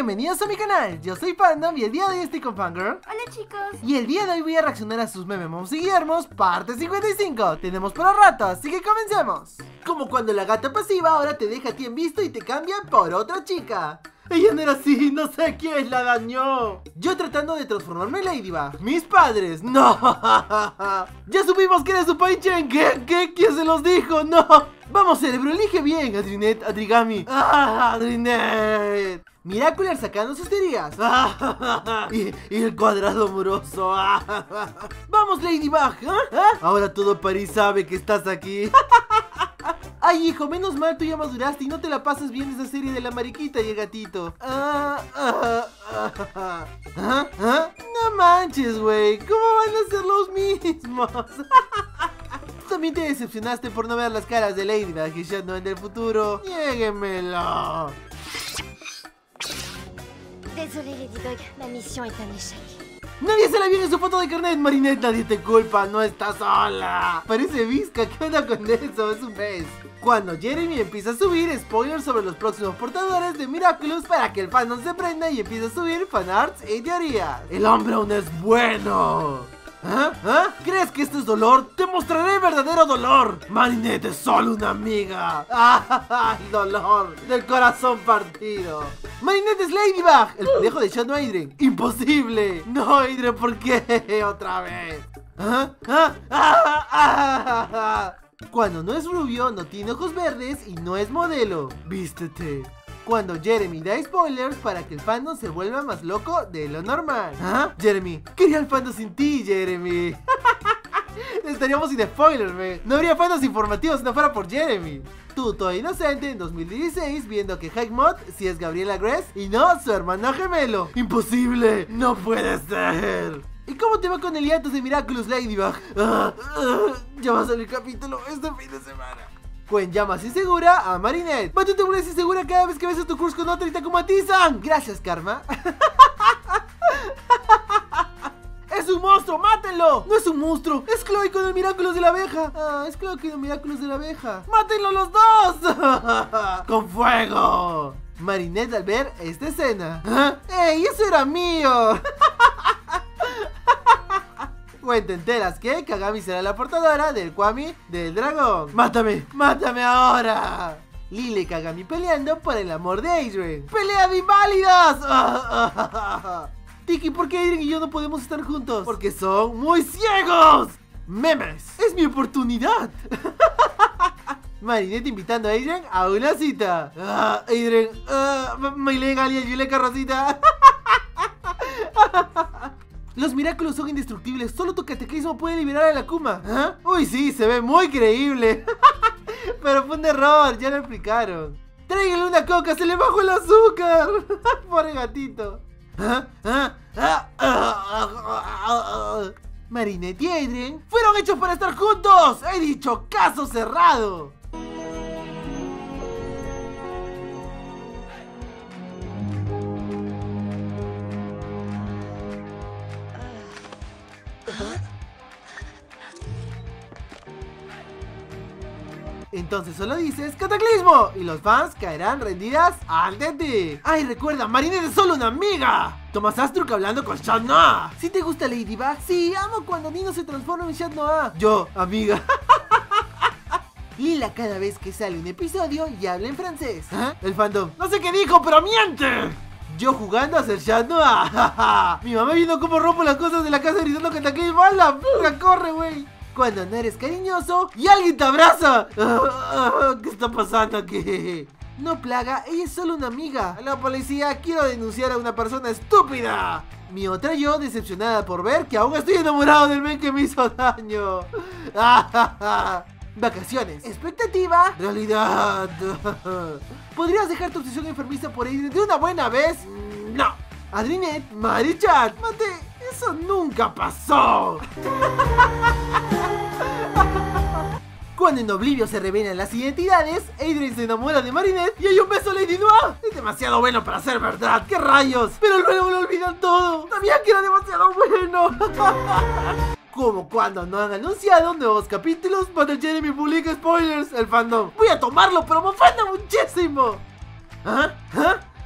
Bienvenidos a mi canal, yo soy Fandom y el día de hoy estoy con Fangirl. Hola chicos. Y el día de hoy voy a reaccionar a sus memes Moms y Guillermos, parte 55. Tenemos por rato, así que comencemos. Como cuando la gata pasiva ahora te deja a ti en visto y te cambia por otra chica. Ella no era así, no sé quién la dañó. Yo tratando de transformarme en Ladybug. Mis padres, no. Ya supimos que eres su Pai-Chen. ¿Qué? ¿Quién se los dijo? No. Vamos, cerebro, elige bien, Adrinet, Adrigami. Adrinet. Miracular sacando sus teorías. Y el cuadrado amoroso. Vamos, Ladybug. Ahora todo París sabe que estás aquí. Ay, hijo, menos mal tú ya maduraste y no te la pasas bien esa serie de la mariquita y el gatito. No manches, güey. ¿Cómo van a ser los mismos? También te decepcionaste por no ver las caras de Ladybug y Shadow en el futuro. Niéguemelo. Désolé Ladybug, ma mission est un échec. Nadie se la vio en su foto de carnet, Marinette, nadie te culpa, no estás sola. Parece visca, ¿qué onda con eso? Es un pez. Cuando Jeremy empieza a subir spoilers sobre los próximos portadores de Miraculous para que el fandom se prenda y empiece a subir fanarts y teorías. El hombre aún es bueno. ¿Crees que esto es dolor? ¡Te mostraré el verdadero dolor! Marinette es solo una amiga. El dolor del corazón partido. Marinette es Ladybug, el pendejo de Shadow Adrien. ¡Imposible! No, Adrien, ¿por qué? Otra vez. Cuando no es rubio, no tiene ojos verdes y no es modelo. Vístete. Cuando Jeremy da spoilers para que el fandom se vuelva más loco de lo normal. Jeremy, quería el fandom sin ti, Jeremy. Estaríamos sin spoilers, man. No habría fandoms informativos si no fuera por Jeremy. Tú, todo inocente, en 2016, viendo que Hightmod sí es Gabriela Gress y no su hermano gemelo. ¡Imposible! ¡No puede ser! ¿Y cómo te va con el hiatus de Miraculous, Ladybug? Ya va a salir el capítulo este fin de semana. Gwen llamas insegura a Marinette. Pero tú te vuelves insegura cada vez que ves a tu crush con otra y te acomatizan. Gracias, Karma. ¡Es un monstruo! ¡Mátenlo! No es un monstruo, es Chloe con el Miraculous de la abeja. Es Chloe con el Miraculous de la abeja. ¡Mátenlo los dos! ¡Con fuego! Marinette al ver esta escena. ¡Ey, eso era mío! Gwen, te enteras que Kagami será la portadora del Kwami del dragón. ¡Mátame! ¡Mátame ahora! Lily y Kagami peleando por el amor de Adrien. ¡Pelea de inválidas! Tiki, ¿por qué Adrien y yo no podemos estar juntos? Porque son muy ciegos. Memes. ¡Es mi oportunidad! Marinette invitando a Adrien a una cita. Adrien, Maylen, y Yuleka Rosita. Los Miraculous son indestructibles, solo tu cataclismo puede liberar a la Akuma. Uy, sí, se ve muy creíble. Pero fue un error, ya lo explicaron. Tráiganle una coca, se le bajó el azúcar. Pobre gatito. Marinette y Adrien fueron hechos para estar juntos. He dicho, caso cerrado. Entonces solo dices ¡Cataclismo! Y los fans caerán rendidas ante ti. ¡Ay, recuerda! ¡Marinette es solo una amiga! Thomas Astruc hablando con Shad Noah. ¿Sí te gusta Ladybug? Sí, amo cuando Nino se transforma en Shad Noah. Yo, amiga. Lila cada vez que sale un episodio y habla en francés. El fandom. No sé qué dijo, pero miente. Yo jugando a ser Shad Noah. Mi mamá viendo cómo rompo las cosas de la casa gritando Cataclismo. ¡A la puta! ¡Corre, güey! Cuando no eres cariñoso y alguien te abraza. ¿Qué está pasando aquí? No, Plaga, ella es solo una amiga. A la policía, quiero denunciar a una persona estúpida. Mi otra yo, decepcionada por ver que aún estoy enamorado del men que me hizo daño. Vacaciones, expectativa, realidad. ¿Podrías dejar tu obsesión enfermiza por ir de una buena vez? No. Adrinet, Marichat, mate, eso nunca pasó. Cuando en Oblivio se revelan las identidades, Adrien se enamora de Marinette y hay un beso a Lady Noah. Es demasiado bueno para ser verdad, ¿qué rayos? Pero luego lo olvidan todo. Sabía que era demasiado bueno. Como cuando no han anunciado nuevos capítulos cuando Jeremy publica spoilers, el fandom. Voy a tomarlo, pero me ofende muchísimo.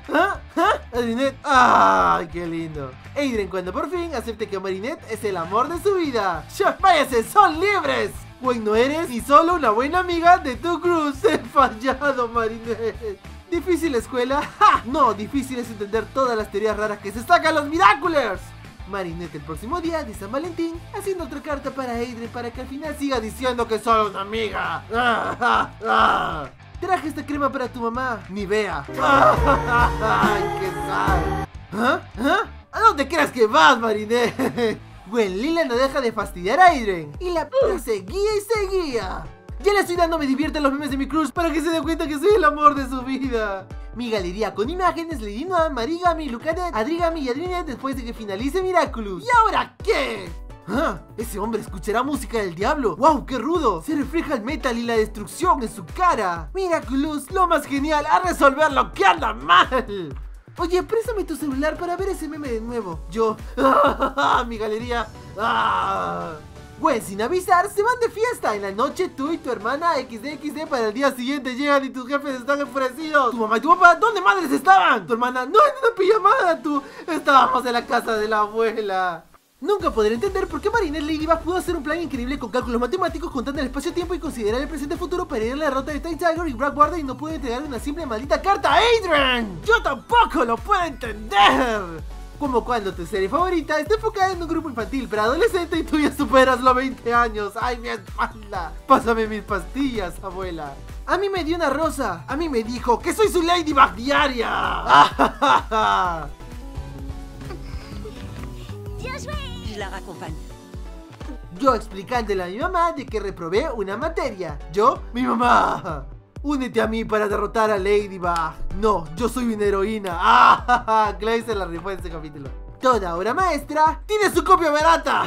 Marinette. ¡Ay, qué lindo! Adrien, cuando por fin acepte que Marinette es el amor de su vida. ¡Ya váyase! ¡Son libres! Gwen, no eres ni solo una buena amiga de tu cruz. He fallado, Marinette. ¿Difícil la escuela? ¡Ja! No, difícil es entender todas las teorías raras que se sacan los Miraculers. Marinette el próximo día de San Valentín haciendo otra carta para Adrien para que al final siga diciendo que es solo una amiga. Traje esta crema para tu mamá, Nivea. ¡Ay, qué sad! ¿A dónde crees que vas, Marinette? Gwen Lila no deja de fastidiar a Adrien y la p*** seguía y seguía. Ya le estoy dando me divierten los memes de mi crush para que se dé cuenta que soy el amor de su vida. Mi galería con imágenes Lady Noa, Marigami, Lucanet, Adrigami y Adrienne después de que finalice Miraculous. ¿Y ahora qué? Ese hombre escuchará música del diablo. ¡Wow! ¡Qué rudo! Se refleja el metal y la destrucción en su cara. Miraculous, lo más genial, a resolver lo que anda mal. Oye, préstame tu celular para ver ese meme de nuevo. Yo, mi galería. Gwen, sin avisar, se van de fiesta. En la noche tú y tu hermana XD para el día siguiente llegan y tus jefes están enfurecidos. Tu mamá y tu papá, ¿dónde madres estaban? Tu hermana, no, en una pijamada. Tú, estábamos en la casa de la abuela. Nunca podré entender por qué Marinette Ladybug pudo hacer un plan increíble con cálculos matemáticos contando el espacio-tiempo y considerar el presente-futuro para ir a la derrota de Time Tiger y Blackwater y no pudo entregar una simple maldita carta a Adrien. ¡Yo tampoco lo puedo entender! Como cuando tu serie favorita está enfocada en un grupo infantil pero adolescente y tú ya superas los 20 años. ¡Ay, mi espalda! Pásame mis pastillas, abuela. A mí me dio una rosa. A mí me dijo que soy su Ladybug diaria. Je la raccompagne. Yo explicándole a mi mamá de que reprobé una materia. Yo, mi mamá. Únete a mí para derrotar a Ladybug. No, yo soy una heroína. Clay se la rifó en ese capítulo. Toda obra maestra tiene su copia barata.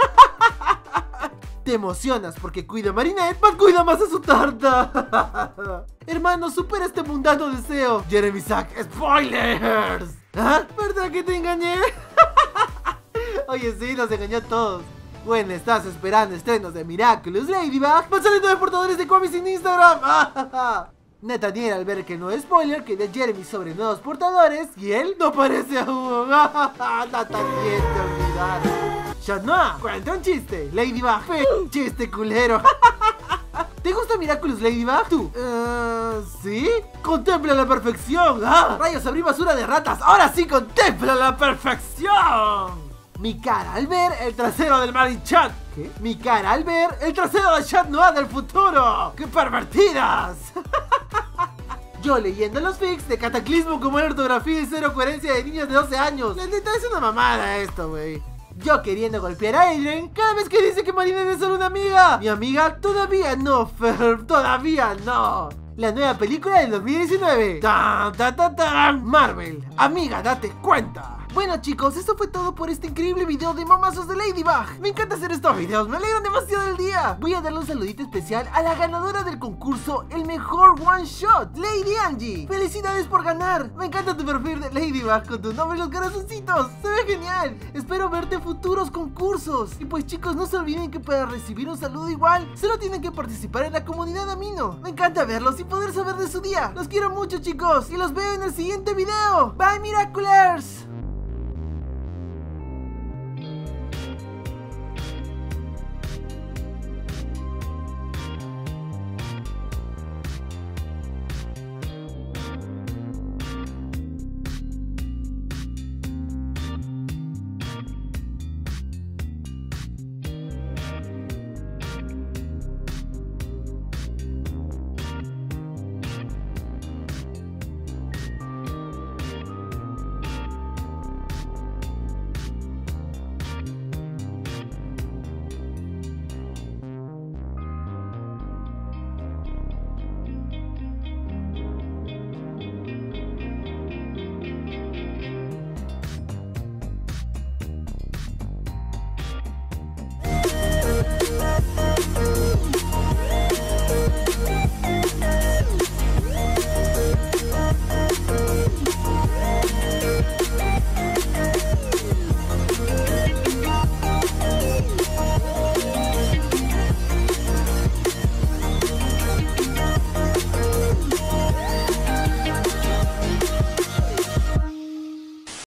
Te emocionas porque cuida a Marinette, mas cuida más a su tarta. Hermano, supera este mundano deseo. Jeremy Sack, spoilers. ¿Verdad que te engañé? Oye, sí, nos engañó a todos. Bueno, estás esperando estrenos de Miraculous Ladybug. Van saliendo de portadores de cómics en Instagram. Nathaniel, al ver que no es spoiler, que de Jeremy sobre nuevos portadores y él no aparece aún. Nathaniel, te olvidaron. Shatnoa, cuenta un chiste. Ladybug, chiste culero. ¿Te gusta Miraculous Ladybug? ¿Tú? ¿Sí? ¡Contempla la perfección! ¡Rayos, abrí basura de ratas! ¡Ahora sí contempla la perfección! Mi cara al ver el trasero del Marichat. ¿Qué? Mi cara al ver el trasero de Shatnoa del futuro. ¡Qué pervertidas! Yo leyendo los fics de Cataclismo como en ortografía y cero coherencia de niños de 12 años. La neta es una mamada esto, güey. Yo queriendo golpear a Adrien cada vez que dice que Marinette es solo una amiga. Mi amiga, todavía no, Fer, todavía no. La nueva película del 2019. ¡Tan, tan, tan, tan! Marvel, amiga, date cuenta. Bueno chicos, eso fue todo por este increíble video de mamazos de Ladybug. Me encanta hacer estos videos, me alegran demasiado el día. Voy a darle un saludito especial a la ganadora del concurso El Mejor One Shot, Lady Angie. Felicidades por ganar. Me encanta tu perfil de Ladybug con tu nombre y los corazoncitos. Se ve genial. Espero verte en futuros concursos. Y pues chicos, no se olviden que para recibir un saludo igual, solo tienen que participar en la comunidad Amino. Me encanta verlos y poder saber de su día. Los quiero mucho chicos y los veo en el siguiente video. Bye Miraculers.